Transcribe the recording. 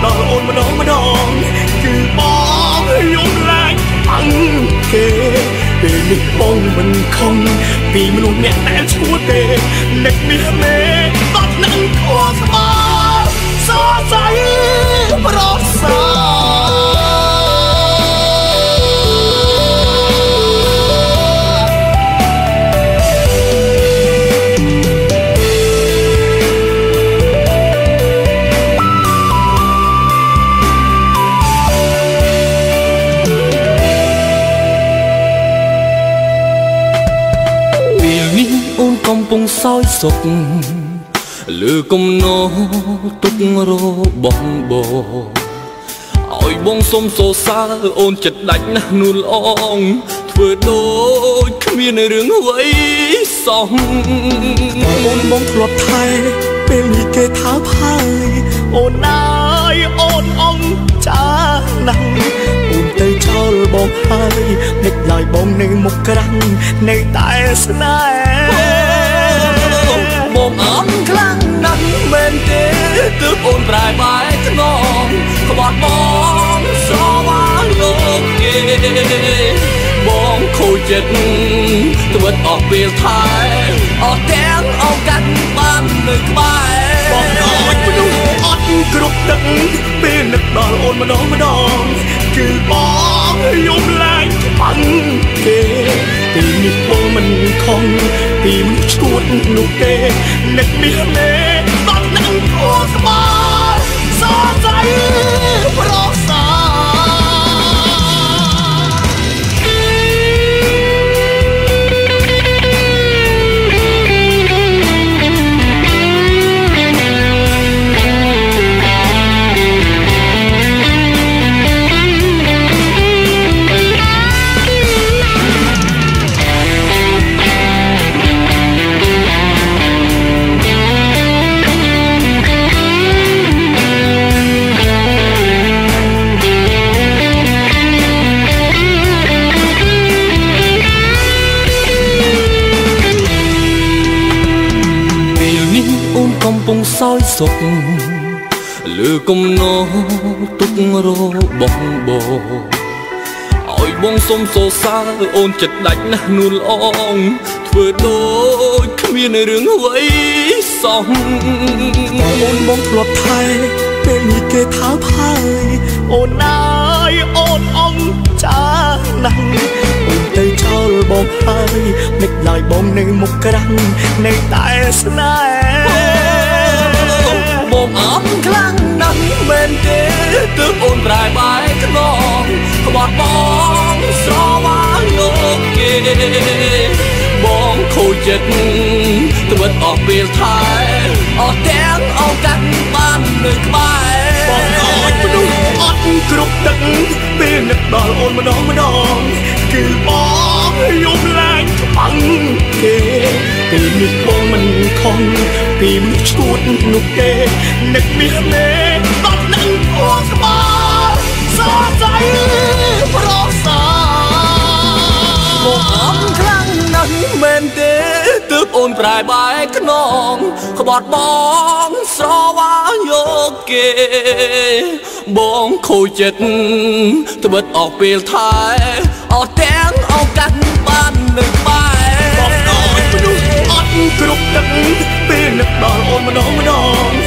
ដល់អូនម្ដងគឺបងយំឡើងអង្គេពេលនេះបងមិនខំពីមនុស្សអ្នកដែលឈួតទេនឹកនេះមេបាត់នឹងខួរស្មាសរសៃប្រសាកំពុងសោយសុខលើគំនរទុករបងឲ្យបងសុំសរសើរអូនចិត្តដាច់ណាស់នួនល្អងធ្វើដូចគ្មានរឿងអ្វីសោះអូនបងធ្លាប់ថែពេលនេះគេថាផាយអូនណាយអូនអងចាណាស់អូនទៅចោលបងហើយនឹកឡើយបងនៅមុខក្រាំងនៅតែស្នេហ៍បងអន់ខ្លាំងណាស់មែនទេទើបអូនប្រែបែកខ្នងក្បត់បងស្រវាលោកគេបងខូចចិត្តត្បិតអស់ពេលថែអស់ទាំងឱកាសបាននៅក្បែរបងអត់មនុស្សអត់គ្រប់ទឹកពេលនឹកដល់អូនម្ដងគឺបងយំឡើងបាំងគេពីនេះបងមិនខំពីមិនឈួតនោះទេនឹកនេះមេបាត់នឹងខួរក្បាលសរសៃប្រសាកំពុងសោយសុខលើគំនរទុករបងឲ្យបងសុំសរសើរអូនចិត្តដាច់ណាស់នួនល្អងធ្វើដូចគ្មានរឿងអ្វីសោះអូនបងធ្លាប់ថែពេលនេះគេថាផាយអូនណាយអូនអងចាណាស់អូនទៅចោលបងហើយនឹកឡើយបងនៅមុខក្រាំងនៅតែស្នេហ៍បងអត់ខ្លាំងណាស់មែនទេទើបអូនប្រែបែកខ្នងក្បត់បងស្រវាលោកគេបងខូចចិត្តត្បិតអស់ពេលថែអស់ទាំងឱកាសបាននៅក្បែរបងអត់មនុស្សអត់គ្រប់ទឹកពេលនឹកដល់អូនម្ដងគឺបងយំឡើងបាំងគេពេលនេះបងមិនខំពីមិនឈួតនោះទេនឹកមាសមេបាត់នឹងខួរក្បាលសរសៃប្រសាបងអន់ខ្លាំងណាស់មែនទេទើបអូនប្រែបែកខ្នងក្បត់បងស្រវាយកគេបងខូចចិត្តត្បិតអស់ពេលថែអស់ទាំងឱកាសបាននៅក្បែរបងអត់មនុស្សអត់គ្រប់ទឹកពេលនឹកដល់អូនម្ដង